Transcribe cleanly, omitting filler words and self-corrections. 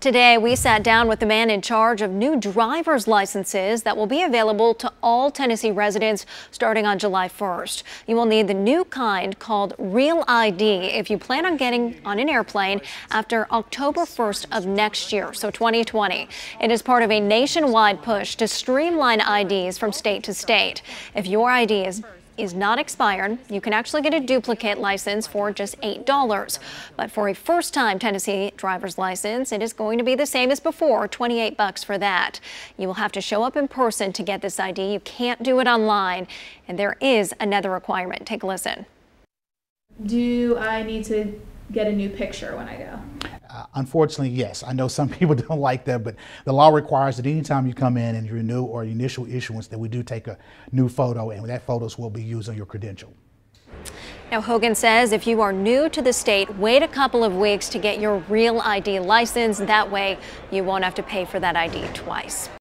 Today, we sat down with the man in charge of new driver's licenses that will be available to all Tennessee residents starting on July 1st. You will need the new kind called Real ID if you plan on getting on an airplane after October 1st of next year, so 2020. It is part of a nationwide push to streamline IDs from state to state. If your ID is not expired, you can actually get a duplicate license for just $8. But for a first-time Tennessee driver's license, it is going to be the same as before, $28 for that. You will have to show up in person to get this ID. You can't do it online. And there is another requirement. Take a listen. Do I need to get a new picture when I go? Unfortunately, yes. I know some people don't like that, but the law requires that anytime you come in and you renew or initial issuance, that we do take a new photo, and that photos will be used on your credential. Now, Hogan says if you are new to the state, wait a couple of weeks to get your Real ID license. That way, you won't have to pay for that ID twice.